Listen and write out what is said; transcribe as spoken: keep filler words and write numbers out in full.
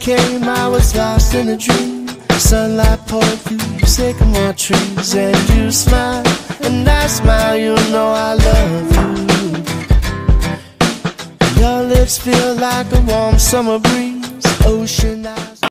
came, I was lost in a dream. Sunlight poured through the sycamore trees, and you smiled, and I smile, you know I love you. Your lips feel like a warm summer breeze, ocean eyes.